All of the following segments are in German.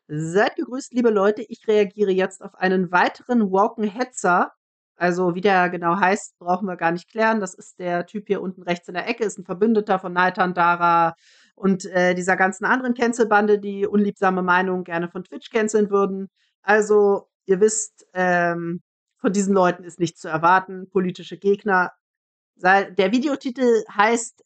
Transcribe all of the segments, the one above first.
Seid gegrüßt, liebe Leute. Ich reagiere jetzt auf einen weiteren Woken-Hetzer. Also, wie der genau heißt, brauchen wir gar nicht klären. Das ist der Typ hier unten rechts in der Ecke, ist ein Verbündeter von Neitan, Dara und dieser ganzen anderen Cancel-Bande, die unliebsame Meinungen gerne von Twitch canceln würden. Also, ihr wisst, von diesen Leuten ist nichts zu erwarten. Politische Gegner. Der Videotitel heißt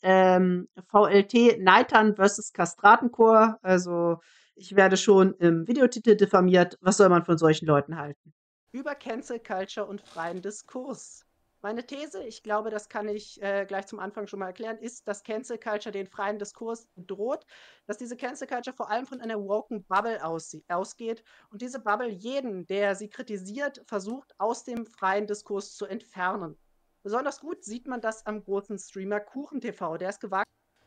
VLT Neitan vs. Kastratenchor. Also ich werde schon im Videotitel diffamiert. Was soll man von solchen Leuten halten? Über Cancel Culture und freien Diskurs. Meine These, ich glaube, das kann ich gleich zum Anfang schon mal erklären, ist, dass Cancel Culture den freien Diskurs bedroht, dass diese Cancel Culture vor allem von einer woken Bubble ausgeht und diese Bubble jeden, der sie kritisiert, versucht, aus dem freien Diskurs zu entfernen. Besonders gut sieht man das am großen Streamer KuchenTV, der ist gewagt.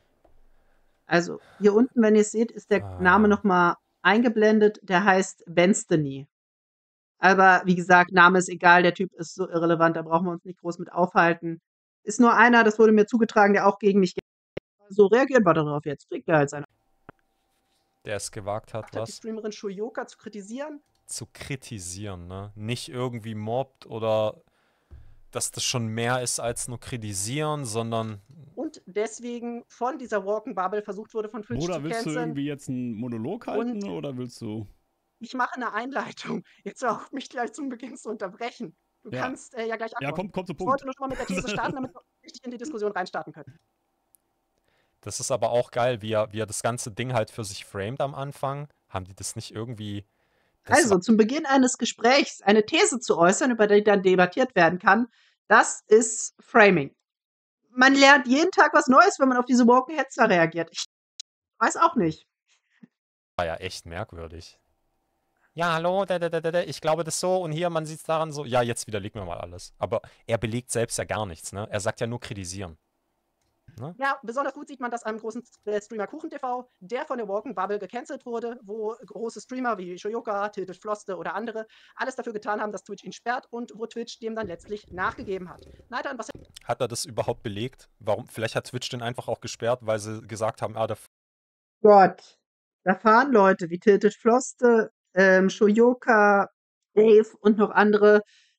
Also hier unten, wenn ihr es seht, ist der Name nochmal eingeblendet, der heißt Bensteny. Aber wie gesagt, Name ist egal, der Typ ist so irrelevant, da brauchen wir uns nicht groß mit aufhalten. Ist nur einer, das wurde mir zugetragen, der auch gegen mich so reagieren wir darauf jetzt. Kriegt er halt seine. Der es gewagt hat, was? Die Streamerin Shoyoka zu kritisieren. Zu kritisieren, ne? Nicht irgendwie mobbt oder dass das schon mehr ist als nur kritisieren, sondern. Und deswegen von dieser Walking Bubble versucht wurde, von Twitch zu canceln. Bruder, willst du irgendwie jetzt einen Monolog halten oder willst du. Ich mache eine Einleitung. Jetzt hör auf, mich gleich zum Beginn zu unterbrechen. Du kannst ja gleich antworten. Ja, komm zum Punkt. Ich wollte nur schon mal mit der These starten, damit wir richtig in die Diskussion reinstarten können. Das ist aber auch geil, wie er das ganze Ding halt für sich framed am Anfang. Haben die das nicht irgendwie. Also, zum Beginn eines Gesprächs eine These zu äußern, über die dann debattiert werden kann, das ist Framing. Man lernt jeden Tag was Neues, wenn man auf diese Woken Hetzer reagiert. Ich weiß auch nicht. War ja echt merkwürdig. Ja, hallo, ich glaube das so und hier, man sieht es daran so. Ja, jetzt widerlegen wir mal alles. Aber er belegt selbst ja gar nichts, ne? Er sagt ja nur kritisieren. Ne? Ja, besonders gut sieht man das am großen Streamer KuchenTV, der von der Walking Bubble gecancelt wurde, wo große Streamer wie Shoyoka, Tilted Floste oder andere alles dafür getan haben, dass Twitch ihn sperrt und wo Twitch dem dann letztlich nachgegeben hat. Neitan, was hat er das überhaupt belegt? Warum? Vielleicht hat Twitch den einfach auch gesperrt, weil sie gesagt haben, der Gott, da fahren Leute wie Tilted Floste, Shoyoka, Dave und noch andere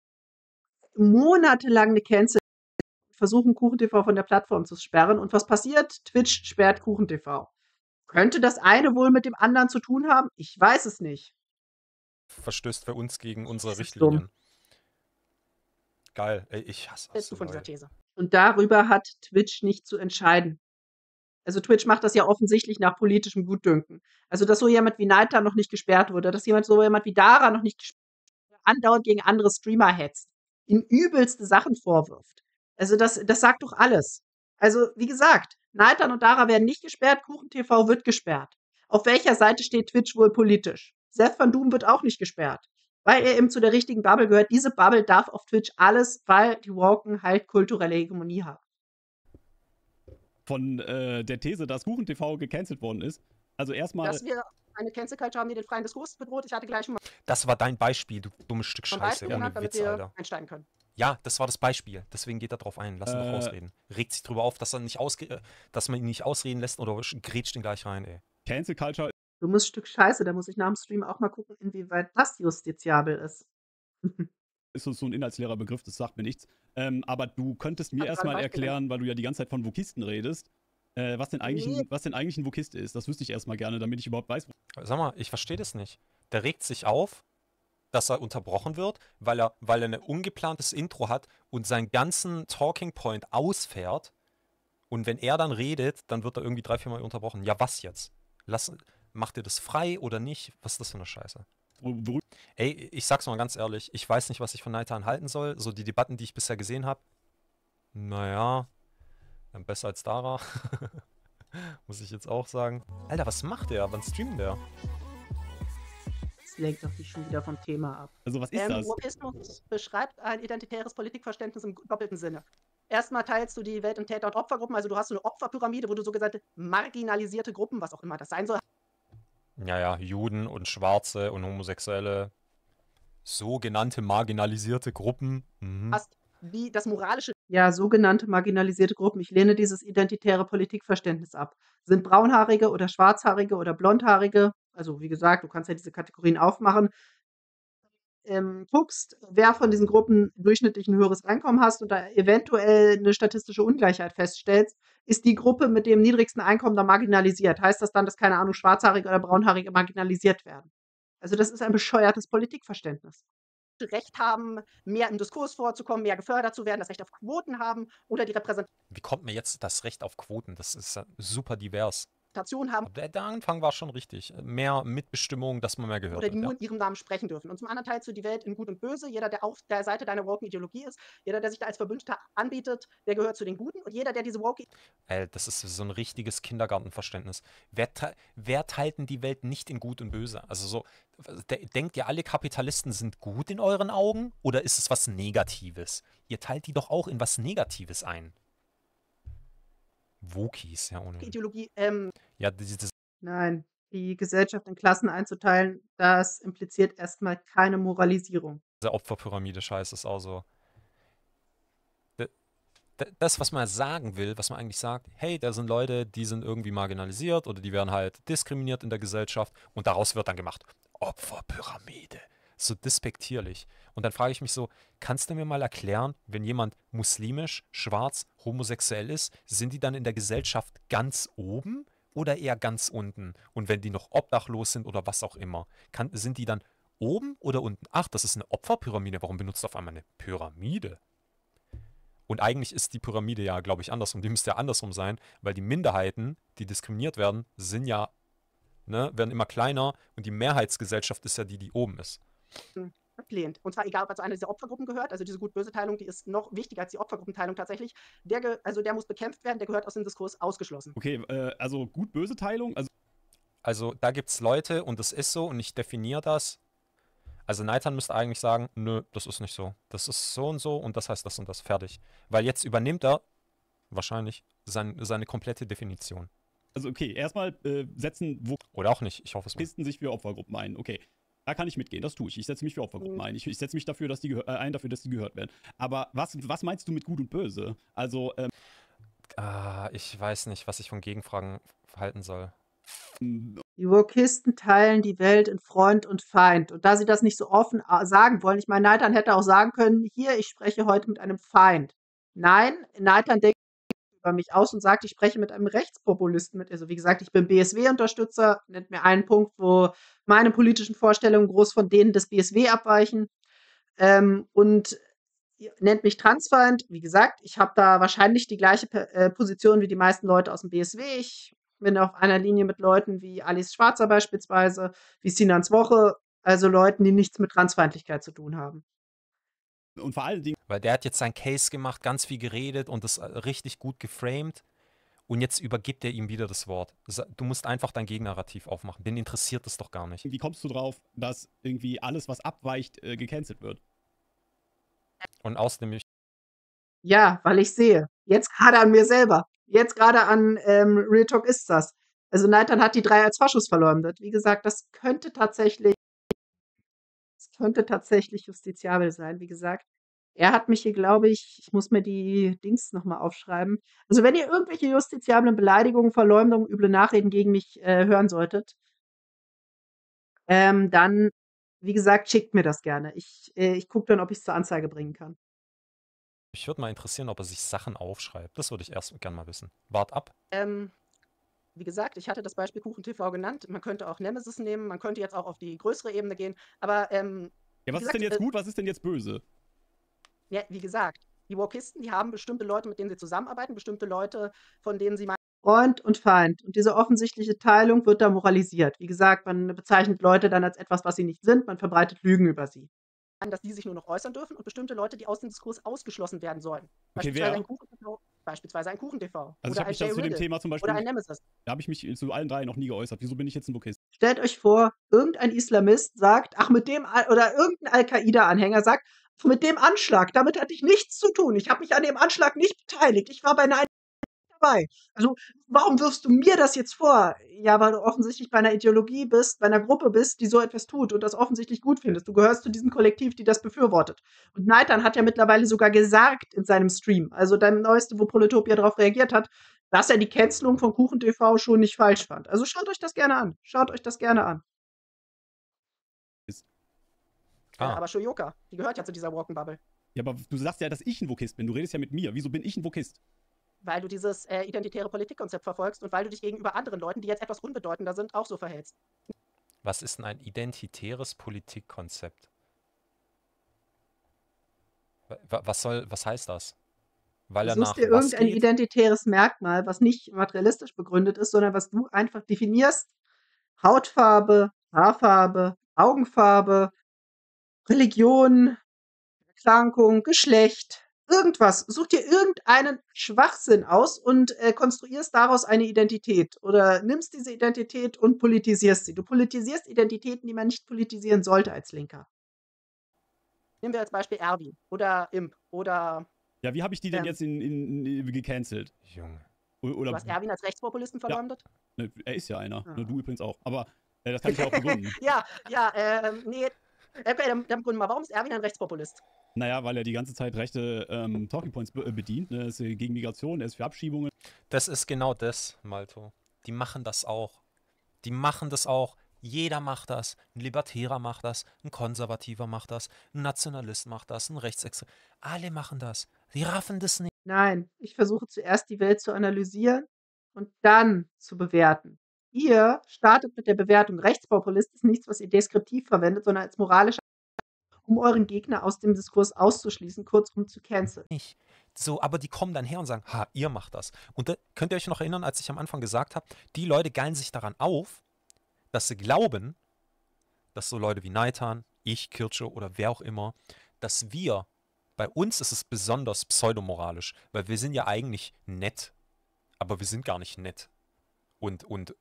monatelang eine Cancel versuchen, KuchenTV von der Plattform zu sperren. Und was passiert? Twitch sperrt KuchenTV. Könnte das eine wohl mit dem anderen zu tun haben? Ich weiß es nicht. verstößt für uns gegen unsere Das ist Richtlinien. dumm. Geil, ey, ich hasse das. Von dieser These. Und darüber hat Twitch nicht zu entscheiden. Also Twitch macht das ja offensichtlich nach politischem Gutdünken. Also dass so jemand wie Neitan noch nicht gesperrt wurde, dass so jemand wie Dara noch nicht gesperrt wurde, andauernd gegen andere Streamer hetzt, ihm übelste Sachen vorwirft. Also das sagt doch alles. Also wie gesagt, Neitan und Dara werden nicht gesperrt, KuchenTV wird gesperrt. Auf welcher Seite steht Twitch wohl politisch? Seth Van Doom wird auch nicht gesperrt, weil er eben zu der richtigen Bubble gehört. Diese Bubble darf auf Twitch alles, weil die Woken halt kulturelle Hegemonie haben. Von der These, dass KuchenTV gecancelt worden ist. Also erstmal. Dass wir eine Cancel Culture haben, die den freien Diskurs bedroht. Ich hatte gleich schon mal. Das war dein Beispiel, du dummes Stück Scheiße. Ohne damit Witz, wir Alter. einsteigen können. Ja, das war das Beispiel. Deswegen geht er drauf ein. Lass ihn doch ausreden. Regt sich drüber auf, dass man ihn nicht ausreden lässt oder grätscht ihn gleich rein, ey. Cancel Culture. Dummes Stück Scheiße, da muss ich nach dem Stream auch mal gucken, inwieweit das justiziabel ist. Ist so ein inhaltsleerer Begriff, das sagt mir nichts. Aber du könntest mir erstmal erklären, weil du ja die ganze Zeit von Wokisten redest, was denn eigentlich ein Wokist ist. Das wüsste ich erstmal gerne, damit ich überhaupt weiß. Sag mal, ich verstehe das nicht. Der regt sich auf, dass er unterbrochen wird, weil er ein ungeplantes Intro hat und seinen ganzen Talking Point ausfährt. Und wenn er dann redet, dann wird er irgendwie 3-4 Mal unterbrochen. Ja, was jetzt? Macht ihr das frei oder nicht? Was ist das für eine Scheiße? Ey, ich sag's mal ganz ehrlich, ich weiß nicht, was ich von Neitan halten soll. So die Debatten, die ich bisher gesehen habe, naja, besser als Dara. Muss ich jetzt auch sagen. Alter, was macht der? Wann streamt der? Das lenkt doch nicht schon wieder vom Thema ab. Also was ist das? Wokismus beschreibt ein identitäres Politikverständnis im doppelten Sinne. Erstmal teilst du die Welt in Täter- und Opfergruppen, also du hast so eine Opferpyramide, wo du sogenannte marginalisierte Gruppen, was auch immer das sein soll. Ja, Juden und Schwarze und Homosexuelle, sogenannte marginalisierte Gruppen. Hast wie das moralische. Ja, sogenannte marginalisierte Gruppen. Ich lehne dieses identitäre Politikverständnis ab. Sind braunhaarige oder schwarzhaarige oder blondhaarige also wie gesagt, du kannst ja diese Kategorien aufmachen, guckst, wer von diesen Gruppen durchschnittlich ein höheres Einkommen hast und da eventuell eine statistische Ungleichheit feststellst, ist die Gruppe mit dem niedrigsten Einkommen dann marginalisiert. Heißt das dann, dass, keine Ahnung, Schwarzhaarige oder Braunhaarige marginalisiert werden? Also, das ist ein bescheuertes Politikverständnis. Recht haben, mehr im Diskurs vorzukommen, mehr gefördert zu werden, das Recht auf Quoten haben oder die Wie kommt mir jetzt das Recht auf Quoten? Das ist super divers. Repräsentation haben Der Anfang war schon richtig. Mehr Mitbestimmung, dass man mehr gehört oder die wird. nur Ja. in ihrem Namen sprechen dürfen. Und zum anderen teilst du die Welt in Gut und Böse. Jeder, der auf der Seite deiner woken Ideologie ist, jeder, der sich da als Verbündeter anbietet, der gehört zu den Guten. Und jeder, der diese woke Das ist so ein richtiges Kindergartenverständnis. Wer teilt denn die Welt nicht in Gut und Böse? Also so, denkt ihr, alle Kapitalisten sind gut in euren Augen oder ist es was Negatives? Ihr teilt die doch auch in was Negatives ein. Wokies, ja, ohne. Ideologie Ja, dieses Nein, die Gesellschaft in Klassen einzuteilen, das impliziert erstmal keine Moralisierung. diese Opferpyramide-Scheiß ist auch so. Das, was man sagen will, was man eigentlich sagt, hey, da sind Leute, die sind irgendwie marginalisiert oder die werden halt diskriminiert in der Gesellschaft und daraus wird dann gemacht, Opferpyramide. So despektierlich. Und dann frage ich mich so, kannst du mir mal erklären, wenn jemand muslimisch, schwarz, homosexuell ist, sind die dann in der Gesellschaft ganz oben oder eher ganz unten? Und wenn die noch obdachlos sind oder was auch immer, sind die dann oben oder unten? Ach, das ist eine Opferpyramide. Warum benutzt du auf einmal eine Pyramide? Und eigentlich ist die Pyramide ja, glaube ich, andersrum. Die müsste ja andersrum sein, weil die Minderheiten, die diskriminiert werden, sind ja, werden immer kleiner und die Mehrheitsgesellschaft ist ja die, die oben ist. ablehnt. Und zwar egal, ob er zu einer dieser Opfergruppen gehört, also diese Gut-Böse-Teilung, die ist noch wichtiger als die Opfergruppenteilung tatsächlich. Der muss bekämpft werden, der gehört aus dem Diskurs ausgeschlossen. Okay, also Gut-Böse-Teilung, Also da gibt es Leute und das ist so und ich definiere das. Also Nathan müsste eigentlich sagen, nö, das ist nicht so. Das ist so und das heißt das und das. Fertig. Weil jetzt übernimmt er wahrscheinlich seine komplette Definition. also okay, erstmal setzen Oder auch nicht. Ich hoffe es mal. Wokisten sich für Opfergruppen ein. Okay, da kann ich mitgehen, das tue ich. Ich setze mich für Opfergruppen ein. Ich setze mich dafür, dass die dass die gehört werden. Aber was meinst du mit Gut und Böse? Also, Ich weiß nicht, was ich von Gegenfragen halten soll. Die Wokisten teilen die Welt in Freund und Feind. Und da sie das nicht so offen sagen wollen, ich meine, Nathan hätte auch sagen können, hier, ich spreche heute mit einem Feind. Nein, Nathan denkt über mich aus und sagt, ich spreche mit einem Rechtspopulisten mit. Also wie gesagt, ich bin BSW-Unterstützer, nennt mir einen Punkt, wo meine politischen Vorstellungen groß von denen des BSW abweichen. Und nennt mich Transfeind. Wie gesagt, ich habe da wahrscheinlich die gleiche Position wie die meisten Leute aus dem BSW. Ich bin auf einer Linie mit Leuten wie Alice Schwarzer beispielsweise, wie Sinans Woche, also Leuten, die nichts mit Transfeindlichkeit zu tun haben. Und vor allen Dingen, Weil der hat jetzt seinen Case gemacht, ganz viel geredet und das richtig gut geframed. Und jetzt übergibt er ihm wieder das Wort. Du musst einfach dein Gegennarrativ aufmachen. Den interessiert es doch gar nicht. wie kommst du drauf, dass irgendwie alles, was abweicht, gecancelt wird? Und außerdem, Ja, weil ich sehe. Jetzt gerade an mir selber. Jetzt gerade an Real Talk ist das. Also Nathan hat die 3 als Faschos verleumdet. Wie gesagt, das könnte tatsächlich justiziabel sein. Wie gesagt, er hat mich hier, glaube ich muss mir die Dings nochmal aufschreiben. Also wenn ihr irgendwelche justiziablen Beleidigungen, Verleumdungen, üble Nachreden gegen mich hören solltet, dann, wie gesagt, schickt mir das gerne. Ich gucke dann, ob ich es zur Anzeige bringen kann. mich würde mal interessieren, ob er sich Sachen aufschreibt. Das würde ich erst gerne mal wissen. Wart ab. Wie gesagt, ich hatte das Beispiel KuchenTV genannt. Man könnte auch Nemesis nehmen, man könnte jetzt auch auf die größere Ebene gehen. Aber Ja, wie was ist gesagt, denn jetzt gut, was ist denn jetzt böse? ja, wie gesagt, die Wokisten, die haben bestimmte Leute, mit denen sie zusammenarbeiten, bestimmte Leute, von denen sie Freund und Feind. Und diese offensichtliche Teilung wird da moralisiert. Wie gesagt, man bezeichnet Leute dann als etwas, was sie nicht sind. Man verbreitet Lügen über sie. meinen, dass die sich nur noch äußern dürfen und bestimmte Leute, die aus dem Diskurs ausgeschlossen werden sollen. Okay, Beispielsweise ein KuchenTV. Also ich oder habe ein mich Jay da zu dem Riddle. Thema zum Beispiel, Oder ein Nemesis. da habe ich mich zu allen 3 noch nie geäußert. Wieso bin ich jetzt ein Wokist? Stellt euch vor, irgendein Islamist sagt, ach, mit dem, oder irgendein Al-Qaida-Anhänger sagt, mit dem Anschlag, damit hatte ich nichts zu tun. Ich habe mich an dem Anschlag nicht beteiligt. Ich war bei einer dabei. Also, warum wirfst du mir das jetzt vor? Ja, weil du offensichtlich bei einer Ideologie bist, bei einer Gruppe bist, die so etwas tut und das offensichtlich gut findest. Du gehörst zu diesem Kollektiv, die das befürwortet. Und Nathan hat ja mittlerweile sogar gesagt in seinem Stream, also dein neueste, wo Polytopia darauf reagiert hat, dass er die Cancelung von KuchenTV schon nicht falsch fand. Also schaut euch das gerne an. Schaut euch das gerne an. Aber Shoyoka, die gehört ja zu dieser Walken-Bubble. Ja, aber du sagst ja, dass ich ein Vokist bin. Du redest ja mit mir. Wieso bin ich ein Vokist? Weil du dieses identitäre Politikkonzept verfolgst und weil du dich gegenüber anderen Leuten, die jetzt etwas unbedeutender sind, auch so verhältst. Was ist denn ein identitäres Politikkonzept? Was heißt das? Weil Du er suchst nach dir was irgendein geht? identitäres Merkmal, was nicht materialistisch begründet ist, sondern was du einfach definierst. Hautfarbe, Haarfarbe, Augenfarbe, Religion, Erkrankung, Geschlecht, irgendwas. Such dir irgendeinen Schwachsinn aus und konstruierst daraus eine Identität oder nimmst diese Identität und politisierst sie. Du politisierst Identitäten, die man nicht politisieren sollte als Linker. Nehmen wir als Beispiel Erwin oder Imp oder Ja, wie habe ich die denn jetzt gecancelt? Junge. Oder, du hast Erwin als Rechtspopulisten verleumdet? Ne, er ist ja einer. Ja. Ne, du übrigens auch. Aber das kann ich ja auch begründen. Nee. Okay, dann begründen wir. Warum ist Erwin ein Rechtspopulist? Naja, weil er die ganze Zeit rechte Talking Points bedient. Ne? Er ist gegen Migration, er ist für Abschiebungen. Das ist genau das, Malto. Die machen das auch. Die machen das auch. Jeder macht das. Ein Libertärer macht das. Ein Konservativer macht das. Ein Nationalist macht das. Ein Rechtsextrem. Alle machen das. Die raffen das nicht. Nein, ich versuche zuerst die Welt zu analysieren und dann zu bewerten. Ihr startet mit der Bewertung. Rechtspopulist ist nichts, was ihr deskriptiv verwendet, sondern als moralischer, um euren Gegner aus dem Diskurs auszuschließen, kurzum zu canceln. Nicht. So, aber die kommen dann her und sagen, ha, ihr macht das. Und da, könnt ihr euch noch erinnern, als ich am Anfang gesagt habe, die Leute geilen sich daran auf, dass sie glauben, dass so Leute wie Naitan, ich, Kirche oder wer auch immer, dass wir, bei uns ist es besonders pseudomoralisch, weil wir sind ja eigentlich nett, aber wir sind gar nicht nett. Und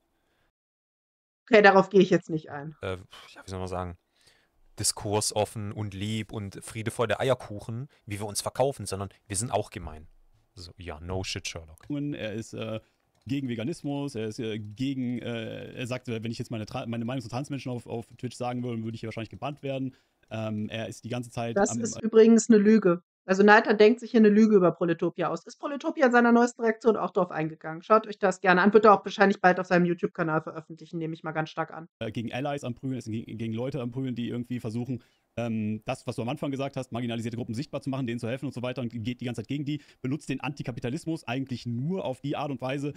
Okay, darauf gehe ich jetzt nicht ein. ja, wie soll man sagen, diskursoffen und lieb und Friede vor der Eierkuchen, wie wir uns verkaufen, sondern wir sind auch gemein. So, ja, no shit, Sherlock. Er ist gegen Veganismus, er ist gegen, er sagt, wenn ich jetzt meine Meinung zu Transmenschen auf Twitch sagen würde, würde ich hier wahrscheinlich gebannt werden. Er ist die ganze Zeit Das ist übrigens eine Lüge. Also Neiter denkt sich hier eine Lüge über Proletopia aus. Ist Proletopia in seiner neuesten Reaktion auch drauf eingegangen? Schaut euch das gerne an. Wird er auch wahrscheinlich bald auf seinem YouTube-Kanal veröffentlichen, nehme ich mal ganz stark an. Gegen Allies am Prügeln, ist gegen Leute am Prügeln, die irgendwie versuchen, das, was du am Anfang gesagt hast, marginalisierte Gruppen sichtbar zu machen, denen zu helfen und so weiter und geht die ganze Zeit gegen die, benutzt den Antikapitalismus eigentlich nur auf die Art und Weise.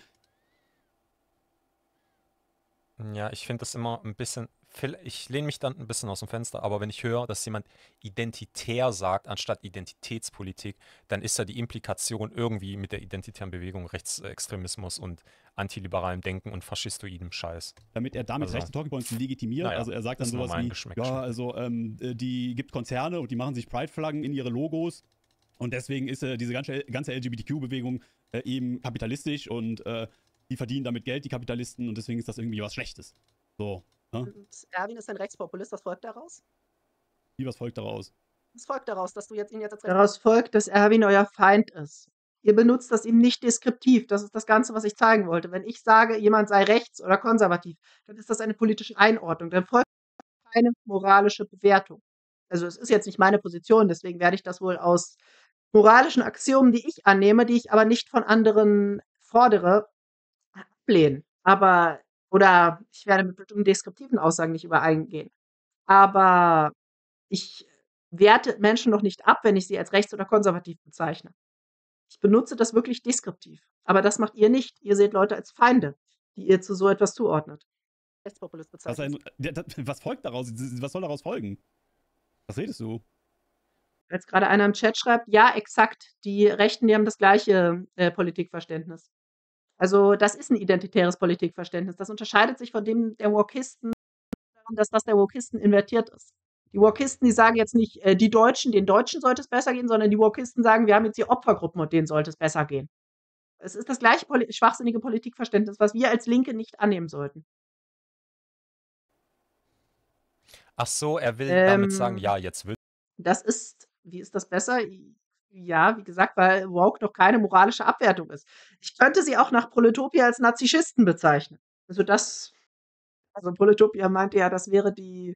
Ja, ich finde das immer ein bisschen, ich lehne mich dann ein bisschen aus dem Fenster, aber wenn ich höre, dass jemand identitär sagt, anstatt Identitätspolitik, dann ist ja die Implikation irgendwie mit der identitären Bewegung Rechtsextremismus und antiliberalem Denken und faschistoidem Scheiß. Damit er damit rechte Talking Points legitimiert, also er sagt dann sowas wie, ja, also die gibt Konzerne und die machen sich Pride-Flaggen in ihre Logos und deswegen ist diese ganze LGBTQ-Bewegung eben kapitalistisch und die verdienen damit Geld, die Kapitalisten, und deswegen ist das irgendwie was Schlechtes. So. Ne? Und Erwin ist ein Rechtspopulist, was folgt daraus? Wie, was folgt daraus? Was folgt daraus, dass du ihn jetzt als Daraus folgt, dass Erwin euer Feind ist. Ihr benutzt das ihm nicht deskriptiv. Das ist das Ganze, was ich zeigen wollte. Wenn ich sage, jemand sei rechts oder konservativ, dann ist das eine politische Einordnung. Dann folgt keine moralische Bewertung. Also es ist jetzt nicht meine Position, deswegen werde ich das wohl aus moralischen Axiomen, die ich annehme, die ich aber nicht von anderen fordere, ablehnen. Oder ich werde mit bestimmten deskriptiven Aussagen nicht übereingehen. Aber ich werte Menschen noch nicht ab, wenn ich sie als rechts oder konservativ bezeichne. Ich benutze das wirklich deskriptiv. Aber das macht ihr nicht. Ihr seht Leute als Feinde, die ihr zu so etwas zuordnet. Rechtspopulist bezeichnet. Was folgt daraus? Was soll daraus folgen? Was redest du? Als gerade einer im Chat schreibt, ja, exakt, die Rechten, die haben das gleiche Politikverständnis. Also das ist ein identitäres Politikverständnis. Das unterscheidet sich von dem der Wokisten daran, dass das der Wokisten invertiert ist. Die Wokisten, die sagen jetzt nicht, die Deutschen, den Deutschen sollte es besser gehen, sondern die Wokisten sagen, wir haben jetzt hier Opfergruppen und denen sollte es besser gehen. Es ist das gleiche schwachsinnige Politikverständnis, was wir als Linke nicht annehmen sollten. Ach so, er will damit sagen, ja, jetzt will. Das ist, wie ist das besser? Ja, wie gesagt, weil Woke noch keine moralische Abwertung ist. Ich könnte sie auch nach Proletopia als Nazischisten bezeichnen. Also Proletopia meinte ja, das wäre die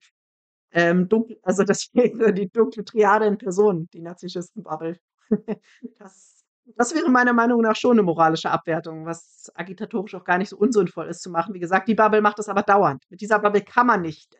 das wäre die dunkle Triade in Person, die Nazischisten-Bubble. Das Das wäre meiner Meinung nach schon eine moralische Abwertung, was agitatorisch auch gar nicht so unsinnvoll ist zu machen. Wie gesagt, die Bubble macht das aber dauernd. Mit dieser Bubble kann man nicht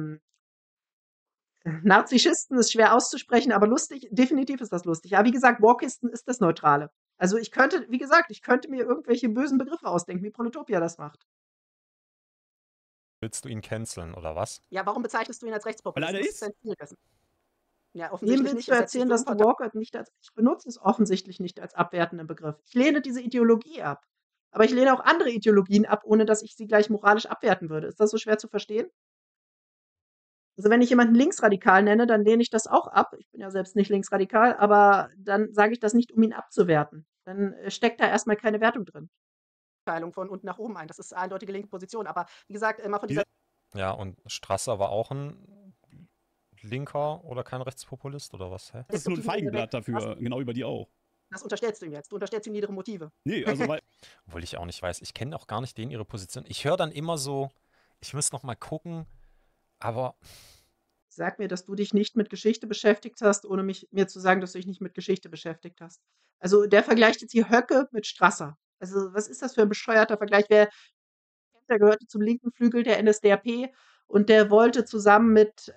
Narzissten ist schwer auszusprechen, aber lustig, definitiv ist das lustig. Aber wie gesagt, Walkisten ist das Neutrale. Also ich könnte, wie gesagt, ich könnte mir irgendwelche bösen Begriffe ausdenken, wie Proletopia das macht. Willst du ihn canceln, oder was? Ja, warum bezeichnest du ihn als Rechtspopulist? Weil einer Was ist. sein Ziel dessen? Ja, Wem offensichtlich willst nicht. du Er setzt sich erzählen, für dass du Unverta- Walker nicht als, ich benutze es offensichtlich nicht als abwertenden Begriff. Ich lehne diese Ideologie ab. Aber ich lehne auch andere Ideologien ab, ohne dass ich sie gleich moralisch abwerten würde. Ist das so schwer zu verstehen? Also wenn ich jemanden linksradikal nenne, dann lehne ich das auch ab. Ich bin ja selbst nicht linksradikal, aber dann sage ich das nicht, um ihn abzuwerten. Dann steckt da erstmal keine Wertung drin. Teilung von unten nach oben ein. Das ist eine eindeutige linke Position. Aber wie gesagt, immer von dieser Ja, und Strasser war auch ein Linker oder kein Rechtspopulist oder was? Hä? Das ist nur ein Feigenblatt dafür, genau über die auch. Das unterstellst du ihm jetzt. Du unterstellst ihm niedere Motive. Nee, also weil. Obwohl ich auch nicht weiß. Ich kenne auch gar nicht denen ihre Position. Ich höre dann immer so, ich muss noch mal gucken, aber Sag mir, dass du dich nicht mit Geschichte beschäftigt hast, ohne mir zu sagen, dass du dich nicht mit Geschichte beschäftigt hast. Also der vergleicht jetzt hier Höcke mit Strasser. Also was ist das für ein bescheuerter Vergleich? Der gehörte zum linken Flügel der NSDAP und der wollte zusammen mit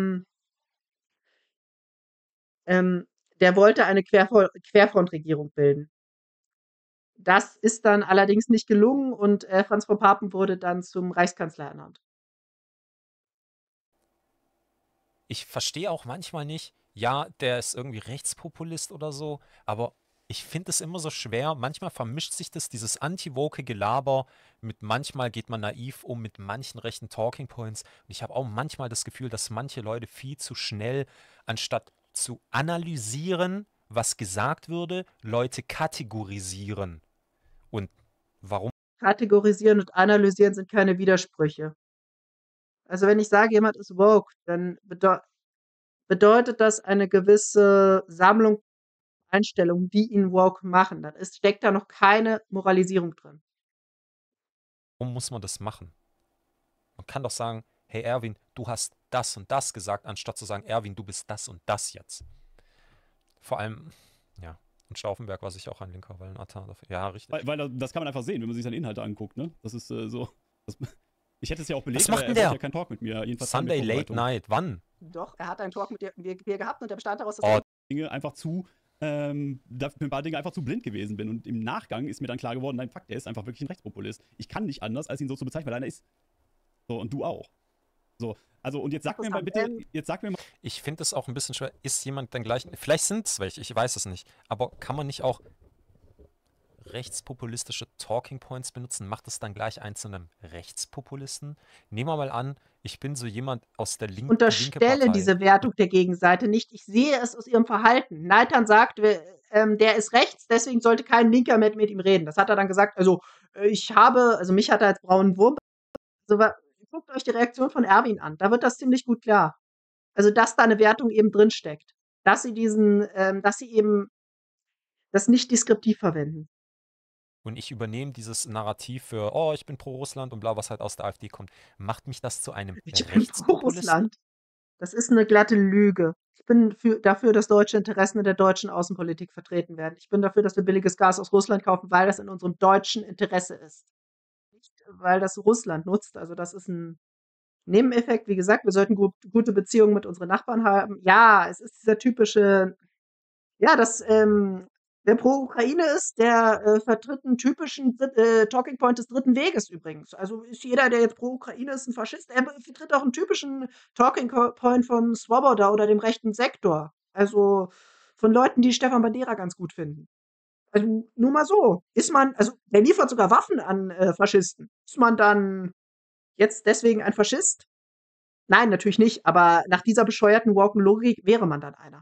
der wollte eine Querfrontregierung bilden. Das ist dann allerdings nicht gelungen und Franz von Papen wurde dann zum Reichskanzler ernannt. ich verstehe auch manchmal nicht, ja, der ist irgendwie Rechtspopulist oder so, aber ich finde es immer so schwer. Manchmal vermischt sich das, dieses anti-woke Gelaber mit manchmal geht man naiv um mit manchen rechten Talking Points. Und ich habe auch manchmal das Gefühl, dass manche Leute viel zu schnell, anstatt zu analysieren, was gesagt würde, Leute kategorisieren. Und warum Kategorisieren und analysieren sind keine Widersprüche. Also wenn ich sage, jemand ist woke, dann bedeutet das eine gewisse Sammlung Einstellungen, die ihn woke machen. Dann steckt da noch keine Moralisierung drin. muss man das machen? Man kann doch sagen, hey Erwin, du hast das und das gesagt, anstatt zu sagen, Erwin, du bist das und das jetzt. Vor allem, ja, und Stauffenberg war sich auch ein Linker, weil ein Attar dafür. Ja, richtig. Weil das kann man einfach sehen, wenn man sich seine Inhalte anguckt, ne? Das ist so. Ich hätte es ja auch belegt, Was macht aber denn er der? wollte ja keinen Talk mit mir. Jedenfalls Sunday keine Late Vorbereitung. Night, wann? Doch, er hat einen Talk mit dir gehabt und der bestand daraus, dass Oh, er Dinge einfach zu, für ein paar Dinge einfach zu blind gewesen bin. Und im Nachgang ist mir dann klar geworden, nein, fuck, der ist einfach wirklich ein Rechtspopulist. Ich kann nicht anders, als ihn so zu bezeichnen, weil einer ist. So, und du auch. So, also, und jetzt sag mir mal bitte, ich finde es auch ein bisschen schwer. Ist jemand dann gleich. Vielleicht sind es welche, ich weiß es nicht. Aber kann man nicht auch rechtspopulistische Talking Points benutzen? Macht es dann gleich einen zu einem Rechtspopulisten? Nehmen wir mal an, ich bin so jemand aus der linke Unterstelle Partei. diese Wertung der Gegenseite nicht. Ich sehe es aus ihrem Verhalten. Neithan sagt, der ist rechts, deswegen sollte kein Linker mit ihm reden. Das hat er dann gesagt. Also mich hat er als braunen Wurm. Also, guckt euch die Reaktion von Erwin an. Da wird das ziemlich gut klar. Also, dass da eine Wertung eben drin steckt. Dass sie dass sie eben das nicht deskriptiv verwenden. Und ich übernehme dieses Narrativ für, oh, ich bin pro Russland und bla, was halt aus der AfD kommt. Macht mich das zu einem Ich bin pro Rechtspopulisten? Russland. Das ist eine glatte Lüge. Ich bin dafür, dass deutsche Interessen in der deutschen Außenpolitik vertreten werden. Ich bin dafür, dass wir billiges Gas aus Russland kaufen, weil das in unserem deutschen Interesse ist. Nicht, weil das Russland nutzt. Also das ist ein Nebeneffekt. Wie gesagt, wir sollten gute Beziehungen mit unseren Nachbarn haben. Ja, es ist dieser typische, ja, wer pro Ukraine ist, der vertritt einen typischen Talking Point des dritten Weges übrigens. Also ist jeder, der jetzt pro Ukraine ist, ein Faschist. Er vertritt auch einen typischen Talking Point von Swoboda oder dem rechten Sektor. Also von Leuten, die Stefan Bandera ganz gut finden. Also nur mal so. Also der liefert sogar Waffen an Faschisten. Ist man dann jetzt deswegen ein Faschist? Nein, natürlich nicht. Aber nach dieser bescheuerten Woken-Logik wäre man dann einer.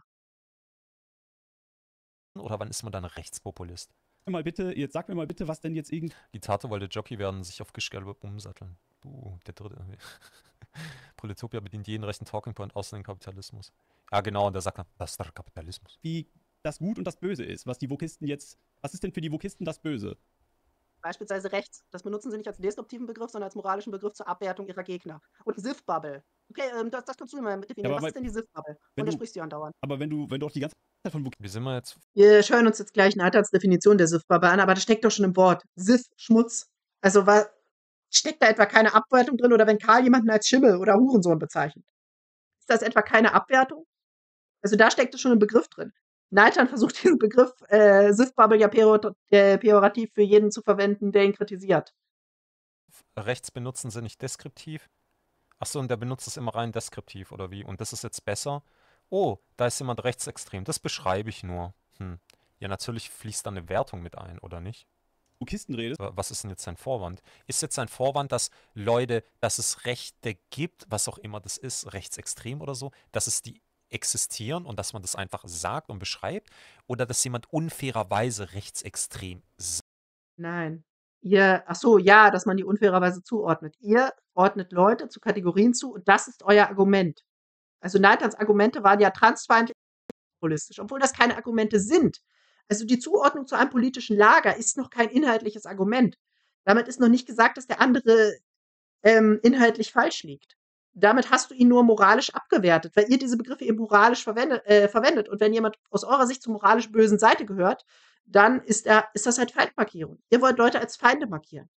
Oder wann ist man dann Rechtspopulist? Jetzt sag mir mal bitte, was denn jetzt irgendwie. Die Tate wollte Jockey werden, sich auf Gischgelbe umsatteln. Der dritte. Proletopia bedient jeden rechten Talking Point außer den Kapitalismus. Ja, genau, und der sagt dann, das ist der Kapitalismus. Wie das Gut und das Böse ist, was die Wokisten jetzt. Was ist denn für die Wokisten das Böse? Beispielsweise rechts. Das benutzen sie nicht als destruktiven Begriff, sondern als moralischen Begriff zur Abwertung ihrer Gegner. Und Sith-Bubble. Okay, das kannst du mal Ja, definieren. aber Was ist denn die Sith-Bubble? Von wenn der du, sprichst du ja andauernd. aber wenn du auch die ganze Zeit von Wie sind wir jetzt? Wir schauen uns jetzt gleich Nathans Definition der Sith-Bubble an, aber das steckt doch schon im Wort. Sith, Schmutz. Also steckt da etwa keine Abwertung drin oder wenn Karl jemanden als Schimmel oder Hurensohn bezeichnet? Ist das etwa keine Abwertung? Also da steckt es schon ein Begriff drin. Nathan versucht diesen Begriff Sith-Bubble ja pejorativ für jeden zu verwenden, der ihn kritisiert. Rechts benutzen sie nicht deskriptiv. Achso, und der benutzt es immer rein deskriptiv, oder wie? Und das ist jetzt besser? Oh, da ist jemand rechtsextrem. Das beschreibe ich nur. Ja, natürlich fließt da eine Wertung mit ein, oder nicht? Vokisten redest. Was ist denn jetzt sein Vorwand? Ist jetzt sein Vorwand, dass Leute, dass es Rechte gibt, was auch immer das ist, rechtsextrem oder so, dass es die existieren und dass man das einfach sagt und beschreibt? Oder dass jemand unfairerweise rechtsextrem sagt? Nein. Ach so, ja, dass man die unfairerweise zuordnet. Ihr ordnet Leute zu Kategorien zu und das ist euer Argument. Also Nathans Argumente waren ja transfeindlich und populistisch, obwohl das keine Argumente sind. Also die Zuordnung zu einem politischen Lager ist noch kein inhaltliches Argument. Damit ist noch nicht gesagt, dass der andere inhaltlich falsch liegt. Damit hast du ihn nur moralisch abgewertet, weil ihr diese Begriffe eben moralisch verwendet. Und wenn jemand aus eurer Sicht zur moralisch bösen Seite gehört, dann ist das halt Feindmarkierung. Ihr wollt Leute als Feinde markieren.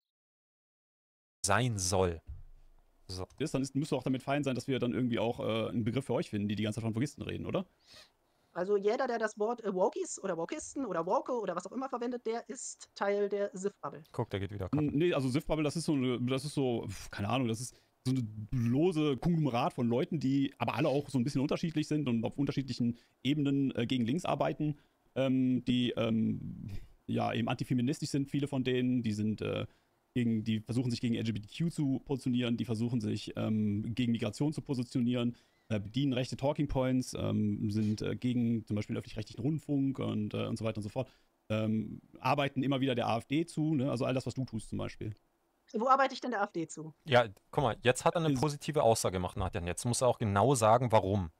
Sein soll. So. Dann müsst du auch damit fein sein, dass wir dann irgendwie auch einen Begriff für euch finden, die ganze Zeit von Vokisten reden, oder? Also jeder, der das Wort Wokies oder Wokisten oder Woke oder was auch immer verwendet, der ist Teil der Sith-Bubble. Guck, der geht wieder. Nee, also Sith-Bubble, das ist so, keine Ahnung, das ist so eine lose Konglomerat von Leuten, die aber alle auch so ein bisschen unterschiedlich sind und auf unterschiedlichen Ebenen gegen links arbeiten, die ja eben antifeministisch sind, viele von denen, die versuchen sich gegen LGBTQ zu positionieren, die versuchen sich gegen Migration zu positionieren, bedienen rechte Talking Points, sind gegen zum Beispiel öffentlich-rechtlichen Rundfunk und so weiter und so fort. Arbeiten immer wieder der AfD zu, ne? Also all das, was du tust zum Beispiel. Wo arbeite ich denn der AfD zu? Ja, guck mal, jetzt hat er eine positive Aussage gemacht, Nadjan. Jetzt muss er auch genau sagen, warum.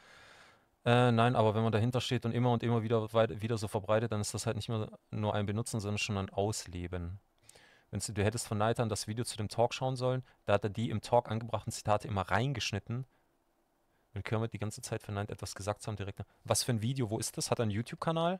Nein, aber wenn man dahinter steht und immer wieder so verbreitet, dann ist das halt nicht mehr nur ein Benutzen, sondern schon ein Ausleben. Du hättest von Nathan das Video zu dem Talk schauen sollen, da hat er die im Talk angebrachten Zitate immer reingeschnitten. Wenn Kermit die ganze Zeit verneint, etwas gesagt zu haben, direkt. Was für ein Video? Wo ist das? Hat er einen YouTube-Kanal?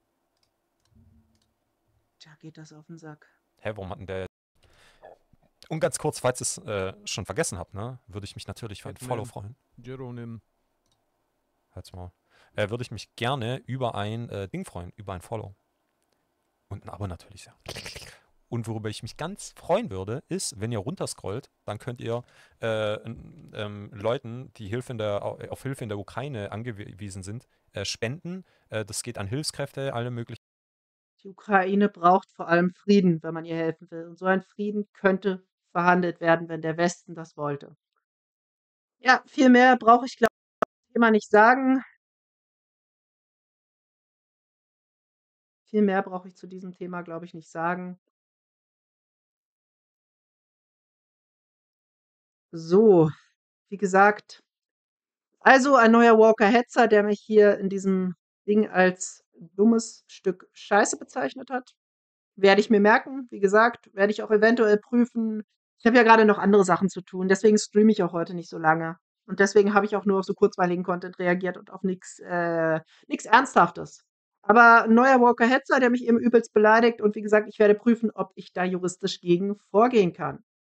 Da geht das auf den Sack. Hä, warum hat denn der... Und ganz kurz, falls ihr es schon vergessen habt, ne, würde ich mich natürlich für ein Follow freuen. Jeronim. Halt's mal. Würde ich mich gerne über ein Ding freuen, über ein Follow. Und ein Abo natürlich, ja. Und worüber ich mich ganz freuen würde, ist, wenn ihr runterscrollt, dann könnt ihr Leuten, die auf Hilfe in der Ukraine angewiesen sind, spenden. Das geht an Hilfskräfte, alle möglichen. Die Ukraine braucht vor allem Frieden, wenn man ihr helfen will. Und so ein Frieden könnte verhandelt werden, wenn der Westen das wollte. Ja, viel mehr brauche ich, glaube ich, zum Thema nicht sagen. Viel mehr brauche ich zu diesem Thema, glaube ich, nicht sagen. So, wie gesagt, also ein neuer Walker Hetzer, der mich hier in diesem Ding als dummes Stück Scheiße bezeichnet hat. Werde ich mir merken. Wie gesagt, werde ich auch eventuell prüfen. Ich habe ja gerade noch andere Sachen zu tun, deswegen streame ich auch heute nicht so lange. Und deswegen habe ich auch nur auf so kurzweiligen Content reagiert und auf nichts Ernsthaftes. Aber ein neuer Walker Hetzer, der mich eben übelst beleidigt und wie gesagt, ich werde prüfen, ob ich da juristisch gegen vorgehen kann.